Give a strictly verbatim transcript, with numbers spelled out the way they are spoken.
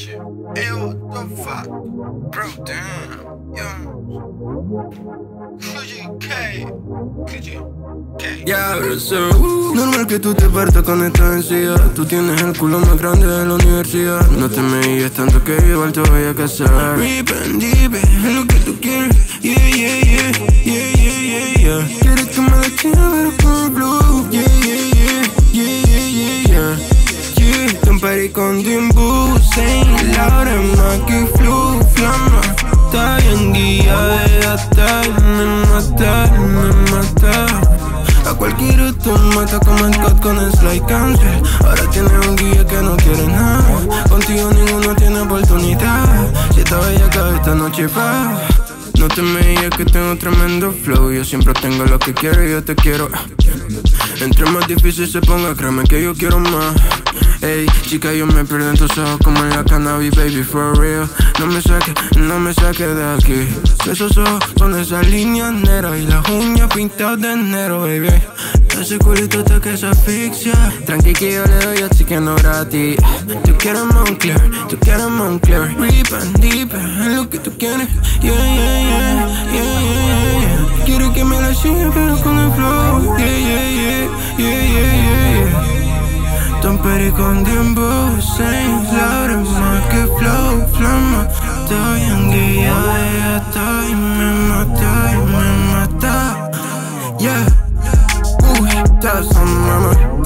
shit. Hey, what the fuck? Bro, damn. Yo. Fuji K. Fuji K. Ya, bro, so normal que tú te partas con esta densidad. Tú tienes el culo más grande de la universidad. No te me guíes tanto que igual te voy a casar. Rip and deep, es lo que tú quieres. Yeah, yeah, yeah, yeah, yeah, yeah, yeah. Quieres que me la chine pero con flow. Yeah, yeah, yeah, yeah, yeah, yeah, yeah. Yeah, un party con Dimbu, Saint Laurent, Maki, Flu, Flama. Está bien guía de data y me mata, y me mata. A cualquiera te mata como el cut con el slide cancel. Ahora tienes un guía que no quiere nada. Contigo ninguno tiene oportunidad. Si esta bella cabe esta noche va. No te me digas que tengo tremendo flow. Yo siempre tengo lo que quiero y yo te quiero. Entre más difícil se ponga, créeme que yo quiero más. Ey, chica, yo me pierdo en tus ojos como en la cannabis, baby, for real. No me saques, no me saques de aquí. Esos ojos con esas líneas negras y las uñas pintadas de enero, baby. Ese culito te que se asfixia. Tranqui que yo le doy a chiqueno gratis. Tú quieres Moncler, tú quieres Moncler. Rip and deep, es lo que tú quieres. Yeah, yeah, yeah, yeah, yeah, yeah. Quiero que me la siga pero con el flow. Yeah, yeah, yeah, yeah, yeah, yeah, yeah. Tom Perry con Dimbu, Saint Laurent, Maki, Flow, Flama. Estoy en guía de gata y me mata, y me mata. Yeah. Ooh, that's on mama.